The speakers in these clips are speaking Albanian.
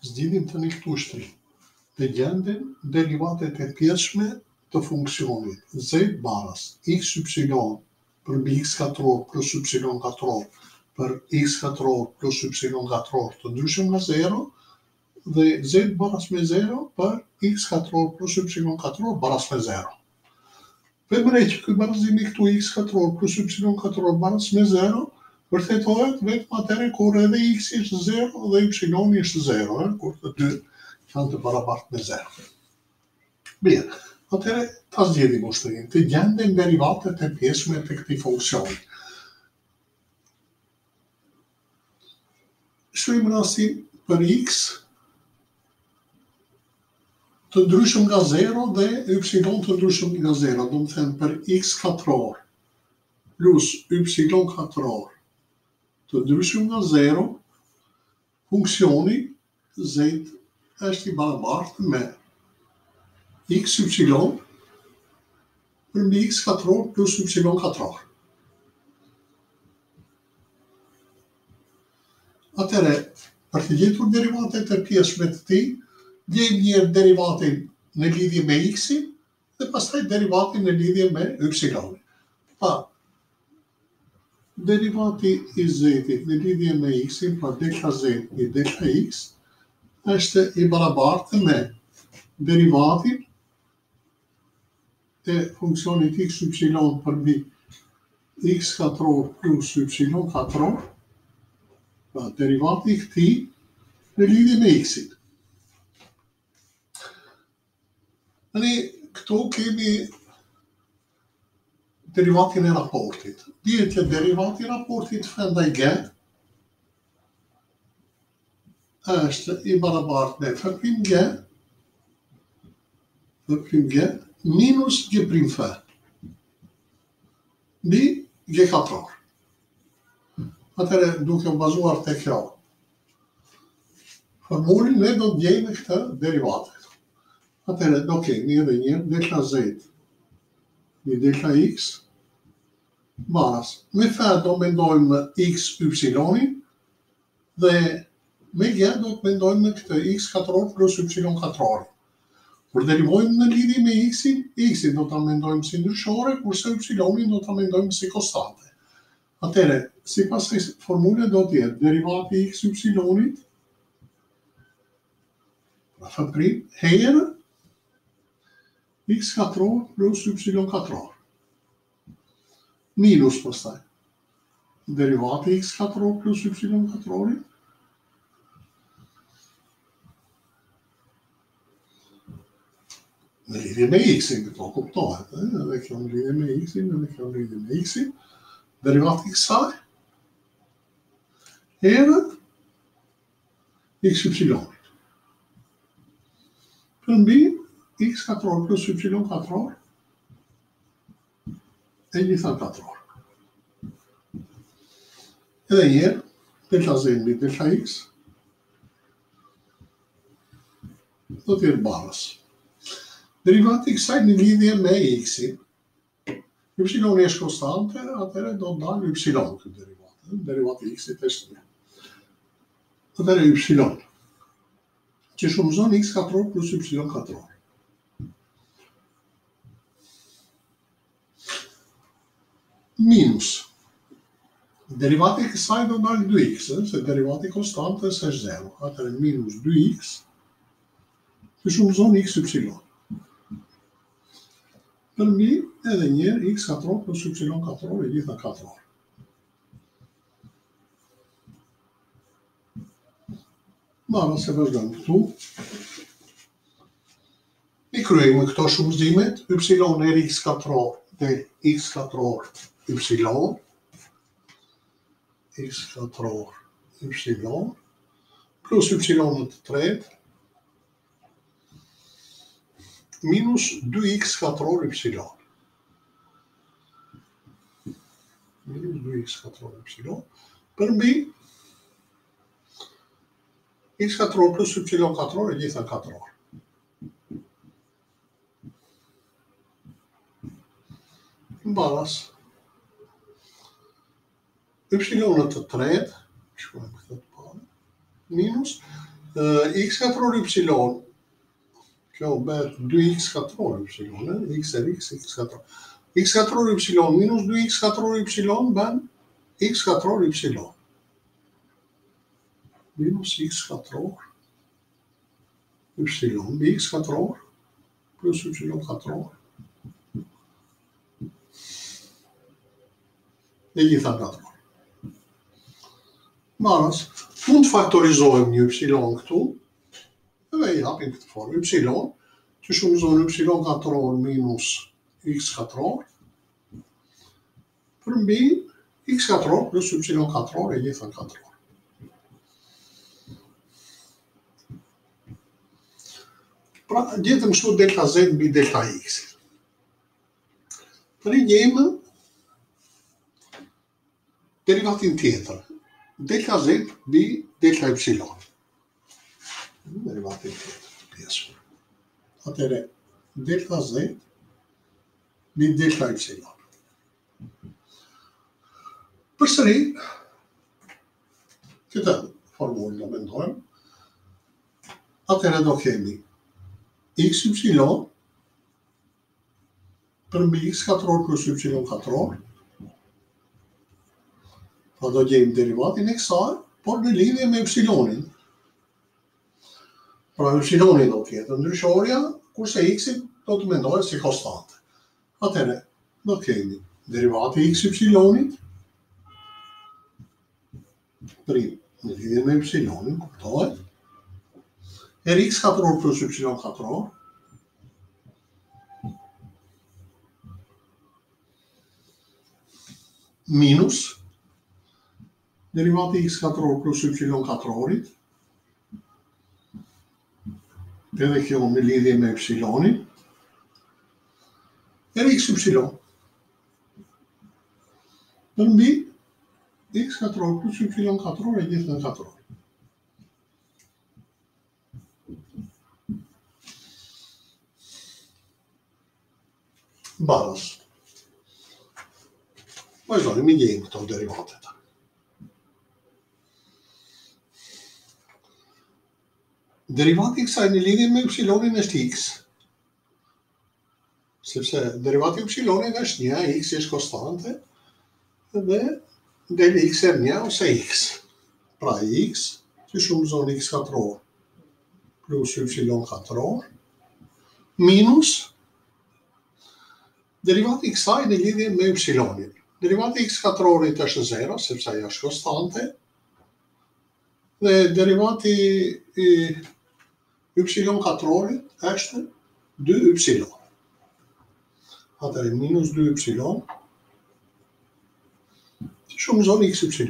Zgjidhim tani këtu shtrim. Të gjendin derivatet e pjeshme të funksionit z baras x y përmbi x katror plus y katror për x katror plus y katror të ndryshëm nga 0 dhe z baras me 0 për x katror plus y katror baras me 0. Vëmërej që këtë barazimi këtu x katror plus y katror baras me 0 vërtetohet vetëm atëherë kur edhe x është 0 dhe y është 0, kur të dy janë të barabartë me 0. Mirë, atëherë ta zgjedhim ushtrimin, të gjendin derivatet e pjeshme të këtij funksioni. Shohim rastin për x të ndryshëm nga 0 dhe y të ndryshëm nga 0, do të thënë për x katror plus y katror të ndryshëm nga 0, funksioni z është i barabartë me xy përmbi x katror plus y katror. Atëherë, për të gjetur derivatet e pjeshme të tij, gjejmë një derivatin në lidhje me x-in dhe pastaj derivatin në lidhje me y-in. Pa, derivati i z-it në lidhje me x-in, pra delta z i delta x, është i barabartë me derivatin e funksionit x y përmbi x katror plus y katror, pra derivati i këtij në lidhje me x-in. Tani këtu kemi derivatin e raportit. Dihet që derivati i raportit f ndaj g është i barabartë me f'(g) minus g'(f) mbi g katror. Atëherë, duke u bazuar te kjo formulën, ne do të gjejmë këtë derivatet. Atëherë, do kemi edhe një delta z i delta x baras. Me f do mendojmë x y-in dhe me g do të mendojmë këtë x katror plus y katror. Kur derivojmë në lidhje me x-in do ta mendojmë si ndryshore, kurse y-in do ta mendojmë si konstante. Atëherë, sipas kësaj formule do të jetë derivati i x y-init f' herë x katror plus y katror. Minus pastaj derivati x katror plus y katrorit në lidhje me x-in, këto kuptohet, edhe kjo në lidhje me x-in, edhe kjo në lidhje me x-in, derivati i kësaj herë x y-init përmbi x katror plus y katror e gjitha katror. Edhe njerë, delta z mbi delta x do të jetë baras. Derivati i kësaj në lidhje me x-in, y-i është konstante, atëherë do të dalë y këtë derivat. Derivati i x-it është 1. Atëherë y, që shumëzon x katror plus y katror. Minus. Derivati i kësaj do dalë 2x, se derivati konstante është 0. Atëherë minus 2x, që shumëzon x y. Përmbi edhe njerë x katror plus y katror e gjitha katror. Marrë se vazhdojmë këtu. I kryejmë këto shumëzimet, y er x katror dhe x katror y, x katror y, plus y në të tretë, minus 2x katror y. Minus 2x katror y përmbi x katror plus y katror e gjitha katror. Baras y në të tretë, shkruajmë këtë të parë, minus X katror y. Kjo bëhet 2x katror y, x e x, x katror. X katror y minus 2x katror y bën x katror y. Minus x katror y bë x katror plus y katror. E gjitha katror. Maras, mund të faktorizojmë një y këtu, edhe I hapim këtë formë. Y, që shumëzon y katror minus x katror, përmbi x katror plus y katror e gjitha katror. Pra, gjetëm kështu delta z mbi delta x. Tani gjejmë derivatin tjetër. Delta z mbi delta y. Derivatin tjetër, pjesë. Atëre, delta z mbi delta y. Përsëri, këtë formulë do mendojmë. Atëre do kemi x y përmbi x katror plus y katror. Pa do gjejmë derivatin e kësaj, por në lidhje me y-in. Pra y-i do tjetë ndryshorja, kurse x-i do të mendohet si konstante. Atëre, do kemi derivati x-y prim në lidhje me y-in, kuptohet, x katror plus y katror, minus derivati x katror plus y katrorit, edhe kjo në lidhje me y-in, x y. Përmbi x katror plus y katror e gjithë në katror. Baras. Vazhdojmë mi gjejmë këto derivatet. Derivati kësaj në lidhje me y-in është x. Sepse derivati y-in është 1, x është konstante, dhe del x e 1 ose x. Pra x, që shumëzon x katror plus y katror, minus derivati kësaj në lidhje me y-in. Derivati x katrorit është 0, sepse ajo është konstante, dhe derivati y katrorit është 2y. Atëre minus 2y, që shumëzon xy.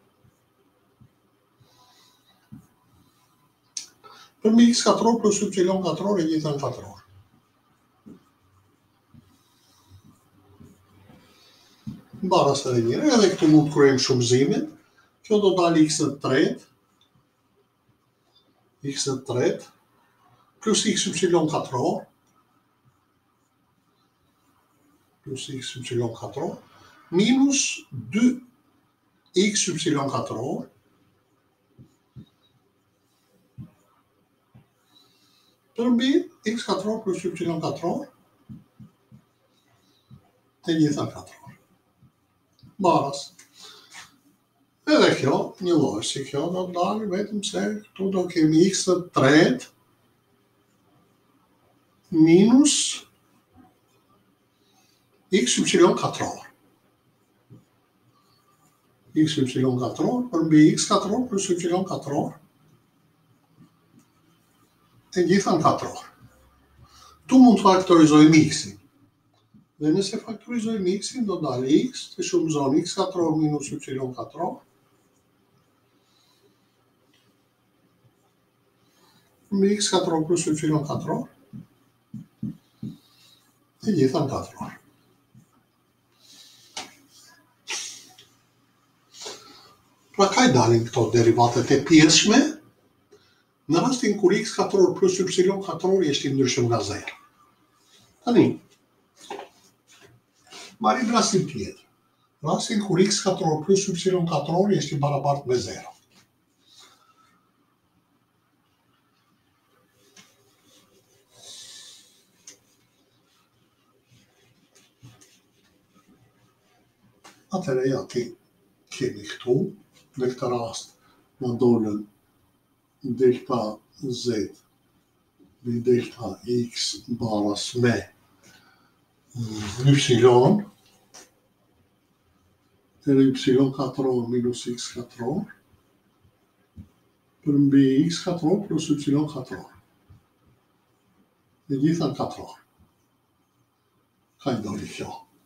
Përmbi x katror plus y katror e gjitha në katror. Baras edhe njëre, edhe këtu mund të kryejmë shumëzimin. Kjo do dalë x në tret, plus xy katror, minus 2xy katror, përmbi x katror plus y katror, e gjitha katror. Baras. Edhe kjo, një lloj si kjo, do të dalë vetëm se këtu do kemi x në tret minus xy katror. Xy katror përmbi x katror plus y katror e gjitha në katror. Tu mund të faktorizojmë x-in. Dhe nëse faktorizojmë x-in, do dalë x, që shumëzon x katror minus y katror, me x katror plus y katror, e gjitha në katror. Pra ka I dalin këto derivatet e pjeshme, në rastin kur x katror plus y katror është I ndryshëm nga 0. Tani, marim rastin tjetër. Rastin kur x katror plus y katror është I barabartë me 0. atëre ja kemi këtu, në këtë rast në dolën delta z mbi delta x baras me y, edhe y katror minus x katror, për mbi x katror plus y katror. E gjitha në katror. Ka i doli kjo.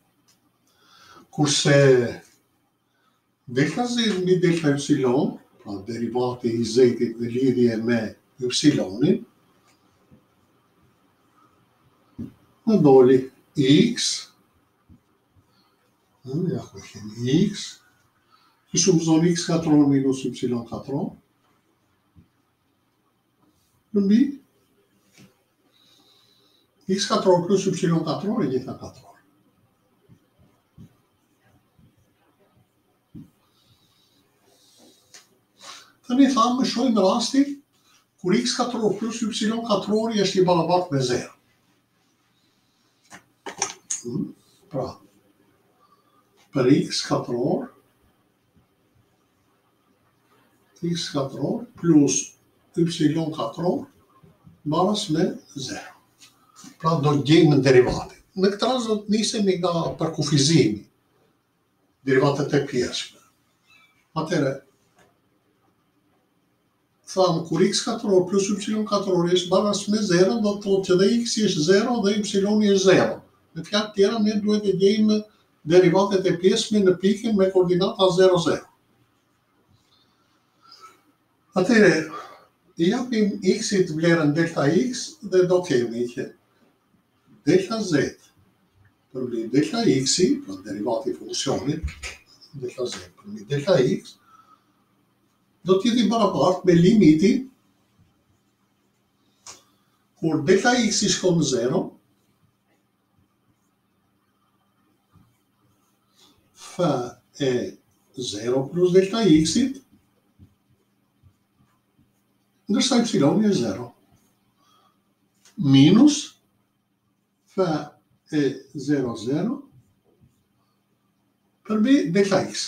Kurse delta z mbi delta y, pra derivati i z-it në lidhje me y-in, në doli x, ja ku kemi x, që shumëzon x katror minus y katror, përmbi x katror plus y katror e gjitha katror. Tani thamë më shojmë rastin kur x katror plus y katrori është i barabartë me 0. Pra, për x katror plus y katror baras me 0. Pra do të gjejmë derivatin. Në këtë rast do të nisemi nga përkufizimi, derivatet e pjesme. Atëre, thamë kur x katror plus y katror është baras me 0, do të thotë që dhe x është 0 dhe y është 0. Në fjalë tjera, ne duhet të gjejmë derivatet e pjesme në pikën me koordinata 0, 0. Atëre, i japim x-it vlerën delta x dhe do kemi që delta z përmbi delta x-i, pra derivati i funksionit, delta z përmbi delta x, do t'jeti barabartë me limiti kur delta x i shkon në 0, f e 0 plus delta x-it, ndërsa y është 0, minus f e 0, 0, përmbi delta x.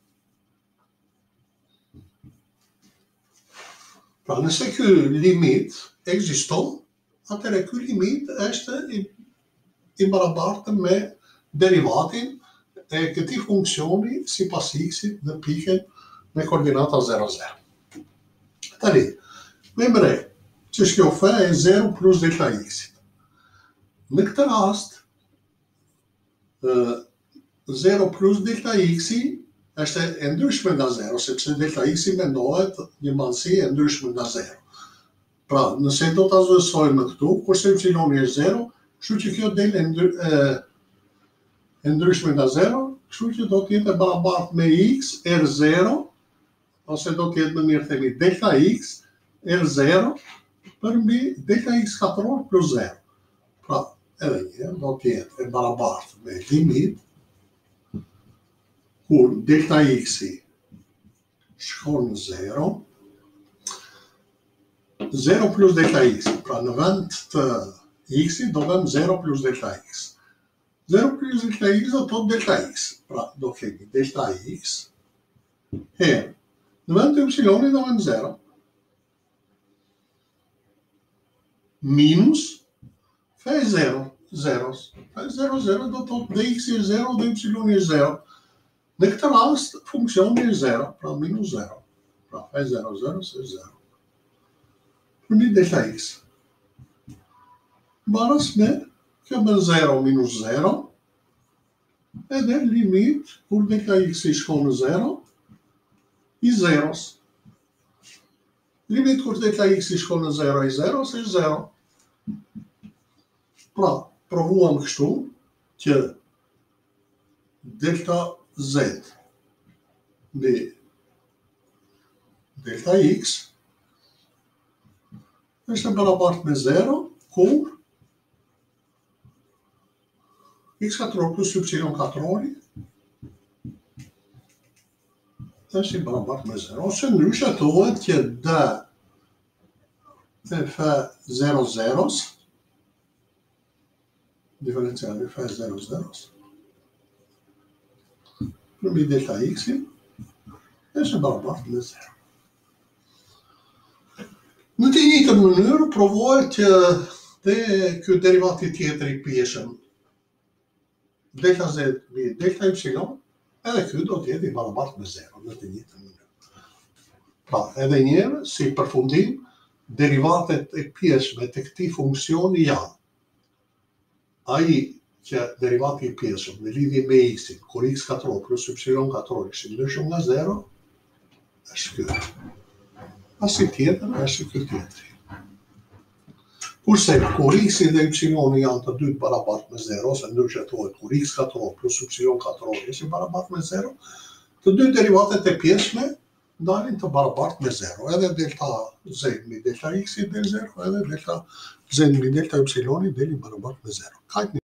Pra nëse ky limit ekziston, atëre ky limit është i barabartë me derivatin e këtij funksioni sipas x-it në pikën me koordinata 0, 0. Tani, me mre që kjo f e 0 plus delta x-it. Në këtë rast, 0 plus delta x-i është e ndryshme nga 0, sepse delta x-i mendohet një mallësi e ndryshme nga 0. Pra, nëse do ta zëvendësojmë këtu, kurse y është 0, kështu që kjo del e ndryshme nga 0, kështu që do të jetë e barabartë me x r0, ose do të jetë më mirë themi delta x r0 përmbi delta x katror plus 0. Pra, edhe një do të jetë e barabartë me limit kur delta x-i shkon në 0, 0 plus delta x, pra në vend të x-i do vëm 0 plus delta x. 0 plus delta x do të delta x, pra do kemi delta x herë, në vend të y-i do vëm 0, minus f e 0, 0. F e 0, 0 do të dhe x është 0 dhe y është 0. Në këtë rast, funksioni është 0, pra minus 0. Pra f e 0, 0 është 0. Përmbi delta x. Baras me kjo bën 0 minus 0, edhe limit kur delta x i shkon në 0, i 0-s. Limit kur delta x i shkon në 0, i 0-s është 0. Pra, provuam kështu që delta z mbi delta x është e barabartë me 0, kur x katror plus y katrori është i barabartë me 0. Ose ndryshe thuhet që d e f 0, 0-s, diferenciali f 0, 0-s, përmi delta x-i është barabartë me 0. Në të njëjtën mënyrë provohet dhe ky derivati tjetër i pjeshëm delta z mbi delta y, edhe ky do të jetë i barabartë me 0 në të njëjtën mënyrë. Pra, edhe një herë si përfundim, derivatet e pjeshme të këtij funksioni janë ai që derivati i pjeshëm në lidhje me x-in, kur x katror plus y katror ishin ndryshëm nga 0, është ky. As i tjetër është ky tjetri. Kurse kur x-i dhe y-i janë të dytë barabartë me 0, ose ndryshe thuhet kur x katror plus y katror ishin barabartë me 0, të dy derivatet e pjeshme dalin të barabartë me 0. Edhe delta z mbi delta x-i del 0, edhe delta z mbi delta y-i del i barabartë me 0.